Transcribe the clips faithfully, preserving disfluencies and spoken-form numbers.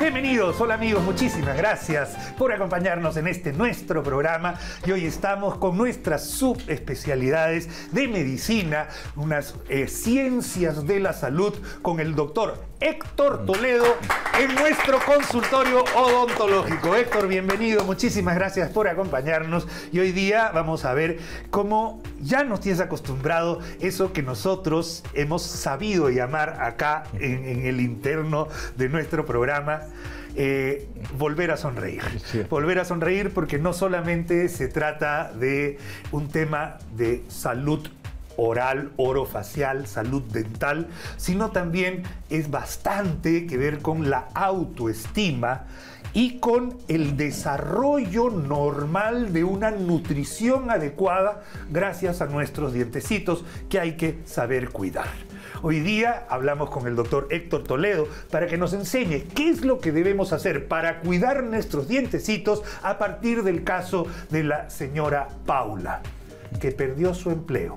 Bienvenidos, hola amigos, muchísimas gracias por acompañarnos en este nuestro programa. Y hoy estamos con nuestras subespecialidades de medicina, unas eh, ciencias de la salud, con el doctor Héctor Toledo en nuestro consultorio odontológico. Héctor, bienvenido, muchísimas gracias por acompañarnos. Y hoy día vamos a ver cómo ya nos tienes acostumbrado eso que nosotros hemos sabido llamar acá en, en el interno de nuestro programa, eh, volver a sonreír. Sí. Volver a sonreír, porque no solamente se trata de un tema de salud oral, orofacial, salud dental, sino también es bastante que ver con la autoestima y con el desarrollo normal de una nutrición adecuada gracias a nuestros dientecitos que hay que saber cuidar. Hoy día hablamos con el doctor Héctor Toledo para que nos enseñe qué es lo que debemos hacer para cuidar nuestros dientecitos a partir del caso de la señora Paula, que perdió su empleo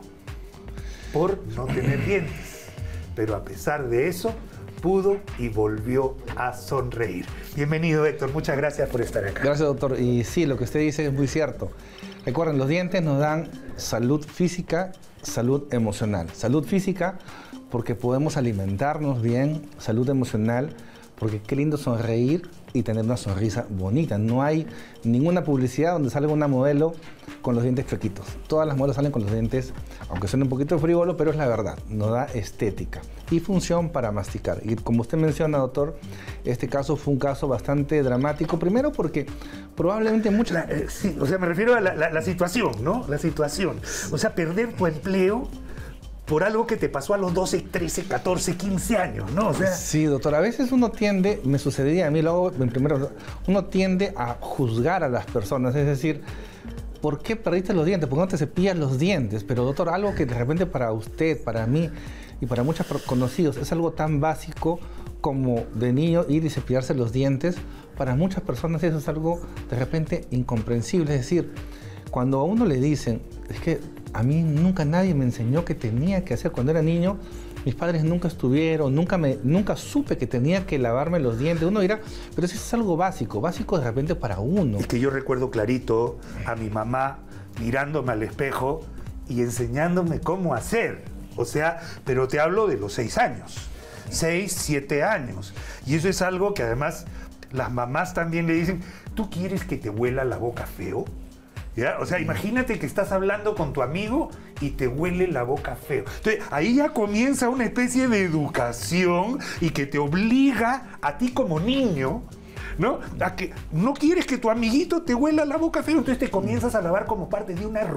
por no tener dientes, pero a pesar de eso pudo y volvió a sonreír. Bienvenido, Héctor, muchas gracias por estar acá. Gracias, doctor. Y sí, lo que usted dice es muy cierto. Recuerden, los dientes nos dan salud física, salud emocional. Salud física porque podemos alimentarnos bien, salud emocional porque qué lindo sonreír y tener una sonrisa bonita. No hay ninguna publicidad donde salga una modelo con los dientes chuequitos. Todas las modelos salen con los dientes, aunque suene un poquito frívolo, pero es la verdad, nos da estética y función para masticar. Y como usted menciona, doctor, este caso fue un caso bastante dramático, primero porque probablemente muchas... La, eh, sí, o sea, me refiero a la, la, la situación, ¿no? La situación. O sea, perder tu empleo por algo que te pasó a los doce, trece, catorce, quince años, ¿no? O sea... Sí, doctor, a veces uno tiende, me sucedía a mí, luego, en primero, uno tiende a juzgar a las personas, es decir, ¿por qué perdiste los dientes? ¿Por qué no te cepillas los dientes? Pero, doctor, algo que de repente para usted, para mí y para muchos conocidos es algo tan básico como de niño ir y cepillarse los dientes, para muchas personas eso es algo de repente incomprensible. Es decir, cuando a uno le dicen, es que a mí nunca nadie me enseñó que tenía que hacer cuando era niño, mis padres nunca estuvieron, nunca, me, nunca supe que tenía que lavarme los dientes. Uno dirá, pero eso es algo básico, básico de repente para uno. Es que yo recuerdo clarito a mi mamá mirándome al espejo y enseñándome cómo hacer. O sea, pero te hablo de los seis años, seis, siete años. Y eso es algo que además las mamás también le dicen, ¿tú quieres que te huela la boca feo? ¿Ya? O sea, imagínate que estás hablando con tu amigo y te huele la boca feo. Entonces, ahí ya comienza una especie de educación y que te obliga a ti como niño, ¿no? A que no quieres que tu amiguito te huela la boca feo, entonces te comienzas a lavar como parte de una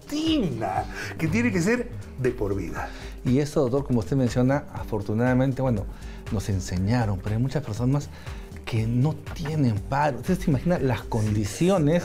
rutina que tiene que ser de por vida. Y eso, doctor, como usted menciona, afortunadamente, bueno, nos enseñaron, pero hay muchas personas que no tienen paro. Usted se imagina las condiciones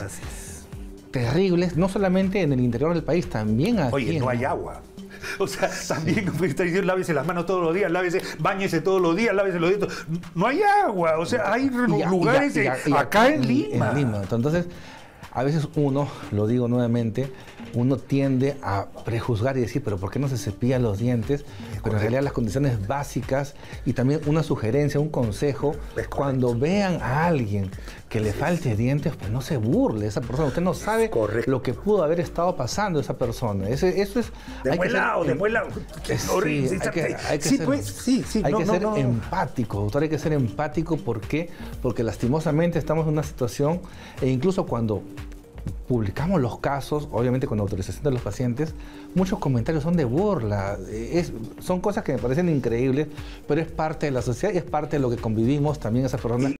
terribles, no solamente en el interior del país, también aquí. Oye, no hay agua. O sea, también sí. Está diciendo, lávese las manos todos los días, lávese, báñese todos los días, lávese los dientes. No hay agua, o sea, hay y, lugares y, y, y, acá y, en Lima. En Lima. Entonces, a veces uno, lo digo nuevamente, uno tiende a prejuzgar y decir, pero ¿por qué no se cepilla los dientes? Pero en realidad las condiciones básicas y también una sugerencia, un consejo, cuando vean a alguien que le falte dientes, pues no se burle de esa persona. Usted no sabe lo que pudo haber estado pasando esa persona. Ese, eso es... De buen lado, de buen lado. Sí, hay que, hay que sí, ser, pues, sí, sí, hay no, que no, ser no. empático, doctor, hay que ser empático. ¿Por qué? Porque lastimosamente estamos en una situación, e incluso cuando publicamos los casos, obviamente con autorización de los pacientes, muchos comentarios son de burla, es, son cosas que me parecen increíbles, pero es parte de la sociedad y es parte de lo que convivimos también esas personas.